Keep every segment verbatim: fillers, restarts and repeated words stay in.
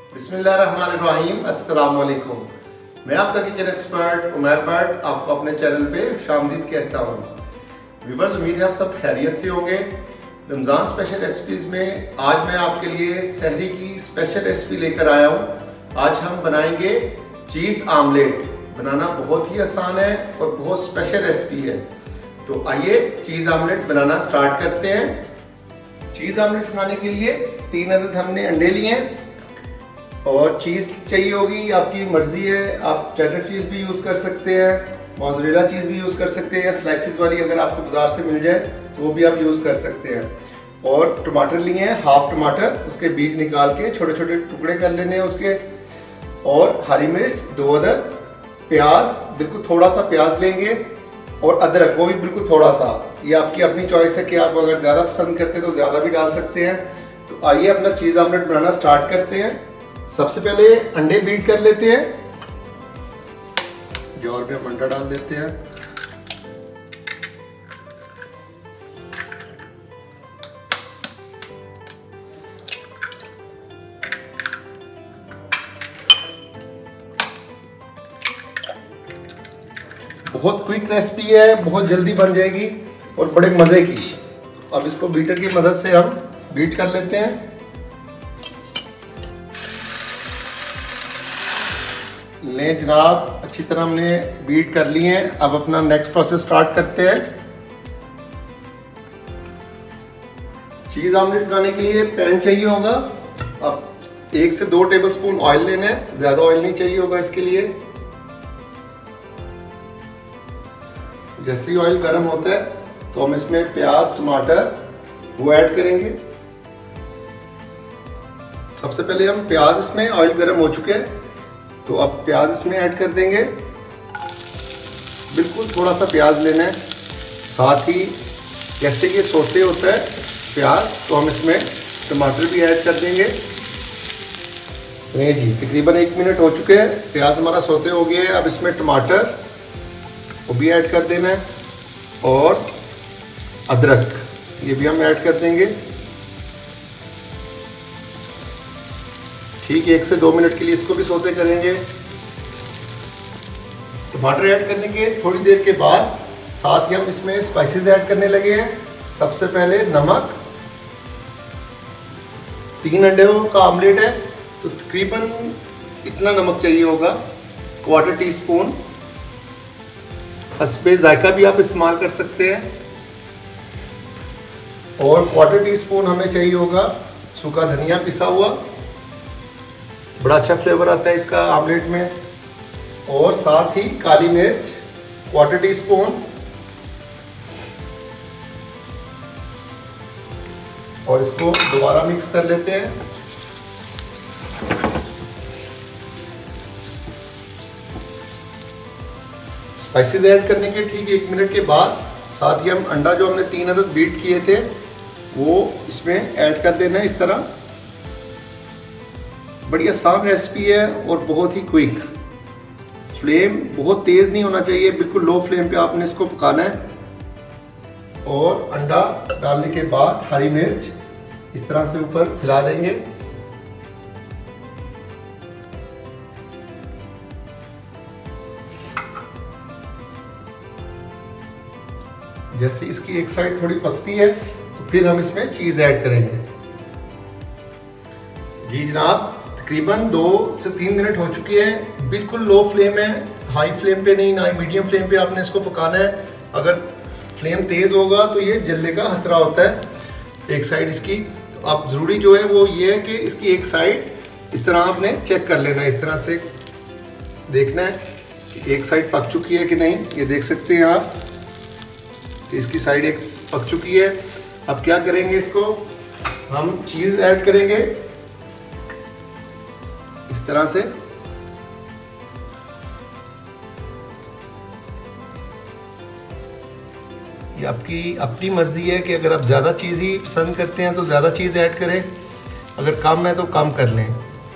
बिस्मिल्लाहिर्रहमानिर्रहीम, अस्सलाम वालेकुम। मैं आपका किचन एक्सपर्ट उमैर भट्ट आपको अपने चैनल पे शामदीद कहता हूँ। व्यूअर्स, उम्मीद है आप सब खैरियत से होंगे। रमज़ान स्पेशल रेसिपीज़ में आज मैं आपके लिए सहरी की स्पेशल रेसिपी लेकर आया हूँ। आज हम बनाएंगे चीज़ आमलेट। बनाना बहुत ही आसान है और बहुत स्पेशल रेसिपी है। तो आइए चीज़ आमलेट बनाना स्टार्ट करते हैं। चीज़ आमलेट बनाने के लिए तीन अदद हमने अंडे लिए हैं और चीज़ चाहिए होगी, आपकी मर्ज़ी है। आप चेडर चीज़ भी यूज़ कर सकते हैं, मोज़रेला चीज़ भी यूज़ कर सकते हैं, या स्लाइसिस वाली अगर आपको बाज़ार से मिल जाए तो वो भी आप यूज़ कर सकते हैं। और टमाटर लिए हैं, हाफ टमाटर, उसके बीज निकाल के छोटे छोटे टुकड़े कर लेने हैं उसके। और हरी मिर्च दो अदद, प्याज बिल्कुल थोड़ा सा प्याज लेंगे, और अदरक वो भी बिल्कुल थोड़ा सा। ये आपकी अपनी चॉइस है कि आप अगर ज़्यादा पसंद करते हैं तो ज़्यादा भी डाल सकते हैं। तो आइए अपना चीज़ आमलेट बनाना स्टार्ट करते हैं। सबसे पहले अंडे बीट कर लेते हैं। जौर में हम अंडा डाल देते हैं। बहुत क्विक रेसिपी है, बहुत जल्दी बन जाएगी और बड़े मज़े की। अब इसको बीटर की मदद से हम बीट कर लेते हैं। ले जनाब, अच्छी तरह हमने बीट कर लिए हैं। अब अपना नेक्स्ट प्रोसेस स्टार्ट करते हैं। चीज़ आमलेट बनाने के लिए पैन चाहिए होगा। अब एक से दो टेबलस्पून ऑयल लेना है, ज़्यादा ऑयल नहीं चाहिए होगा इसके लिए। जैसे ही ऑयल गर्म होता है तो हम इसमें प्याज टमाटर वो ऐड करेंगे। सबसे पहले हम प्याज, इसमें ऑयल गर्म हो चुके हैं तो अब प्याज इसमें ऐड कर देंगे। बिल्कुल थोड़ा सा प्याज लेना है। साथ ही जैसे ये सोते होता है प्याज, तो हम इसमें टमाटर भी ऐड कर देंगे। नहीं जी, तकरीबन एक मिनट हो चुके हैं, प्याज हमारा सोते हो गया है। अब इसमें टमाटर वो भी ऐड कर देना है, और अदरक ये भी हम ऐड कर देंगे। ठीक है, एक से दो मिनट के लिए इसको भी सौते करेंगे। टमाटर ऐड करने के थोड़ी देर के बाद साथ ही हम इसमें स्पाइसेस ऐड करने लगे हैं। सबसे पहले नमक। तीन अंडों का आमलेट है तो तकरीबन इतना नमक चाहिए होगा, क्वार्टर टी स्पून। हस्बे जायका भी आप इस्तेमाल कर सकते हैं। और क्वार्टर टी स्पून हमें चाहिए होगा सूखा धनिया पिसा हुआ। बड़ा अच्छा फ्लेवर आता है इसका आमलेट में। और साथ ही काली मिर्च क्वार्टर टी स्पून। और इसको दोबारा मिक्स कर लेते हैं। स्पाइसेस ऐड करने के ठीक एक मिनट के बाद साथ ही हम अंडा जो हमने तीन अदद बीट किए थे वो इसमें ऐड कर देना है इस तरह। बड़ी आसान रेसिपी है और बहुत ही क्विक। फ्लेम बहुत तेज़ नहीं होना चाहिए, बिल्कुल लो फ्लेम पे आपने इसको पकाना है। और अंडा डालने के बाद हरी मिर्च इस तरह से ऊपर फैला देंगे। जैसे इसकी एक साइड थोड़ी पकती है तो फिर हम इसमें चीज़ ऐड करेंगे। जी जनाब, तकरीबन दो से तीन मिनट हो चुके हैं। बिल्कुल लो फ्लेम है, हाई फ्लेम पे नहीं, ना मीडियम फ्लेम पे आपने इसको पकाना है। अगर फ्लेम तेज़ होगा तो ये जलने का खतरा होता है एक साइड इसकी। तो आप ज़रूरी जो है वो ये है कि इसकी एक साइड इस तरह आपने चेक कर लेना है। इस तरह से देखना है कि एक साइड पक चुकी है कि नहीं। ये देख सकते हैं आप कि इसकी साइड एक पक चुकी है। अब क्या करेंगे, इसको हम चीज़ ऐड करेंगे इस तरह से। ये आपकी अपनी मर्जी है कि अगर आप ज़्यादा चीज़ ही पसंद करते हैं तो ज़्यादा चीज़ ऐड करें, अगर कम है तो कम कर लें।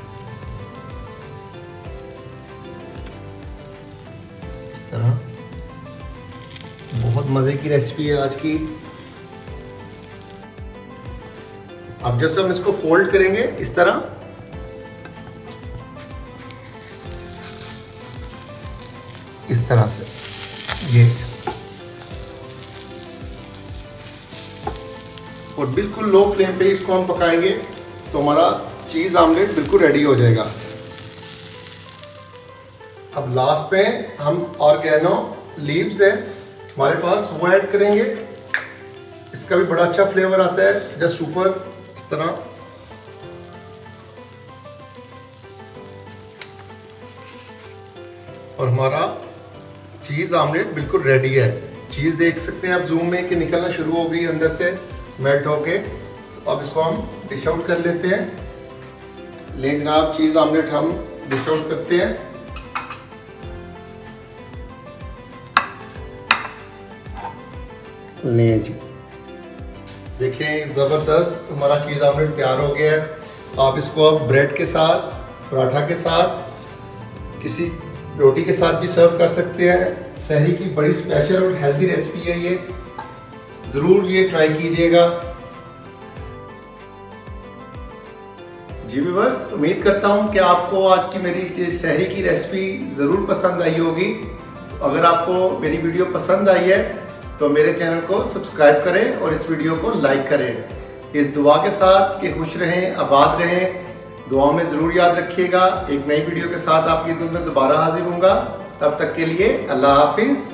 इस तरह बहुत मज़े की रेसिपी है आज की। अब जैसे हम इसको फोल्ड करेंगे इस तरह, इस तरह से। ये और बिल्कुल लो फ्लेम पे इसको हम पकाएंगे तो हमारा चीज़ आमलेट बिल्कुल रेडी हो जाएगा। अब लास्ट पे हम ऑर्गेनो लीव्स है हमारे पास, वो ऐड करेंगे। इसका भी बड़ा अच्छा फ्लेवर आता है। जस्ट ऊपर इस तरह और हमारा चीज़ आमलेट बिल्कुल रेडी है। चीज़ देख सकते हैं आप जूम में कि निकलना शुरू हो गई अंदर से मेल्ट होके। तो अब इसको हम डिश आउट कर लेते हैं। ले जनाब, चीज़ आमलेट हम डिश आउट करते हैं। ले जी, देखें ज़बरदस्त हमारा चीज़ आमलेट तैयार हो गया है। आप इसको अब ब्रेड के साथ, पराठा के साथ, किसी रोटी के साथ भी सर्व कर सकते हैं। सहरी की बड़ी स्पेशल और हेल्दी रेसिपी है ये, ज़रूर ये ट्राई कीजिएगा। जी व्यूअर्स, उम्मीद करता हूँ कि आपको आज की मेरी सहरी की रेसिपी ज़रूर पसंद आई होगी। अगर आपको मेरी वीडियो पसंद आई है तो मेरे चैनल को सब्सक्राइब करें और इस वीडियो को लाइक करें। इस दुआ के साथ कि खुश रहें, आबाद रहें। दुआ में ज़रूर याद रखिएगा। एक नई वीडियो के साथ आपकी खिदमत में दोबारा हाजिर होऊंगा। तब तक के लिए अल्लाह हाफिज़।